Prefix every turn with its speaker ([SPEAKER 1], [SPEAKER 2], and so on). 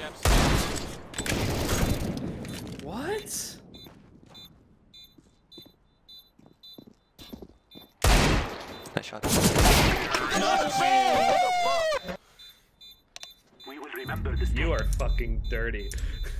[SPEAKER 1] ramps.
[SPEAKER 2] What?
[SPEAKER 3] Nice shot.
[SPEAKER 4] We will remember this.
[SPEAKER 2] You are fucking dirty.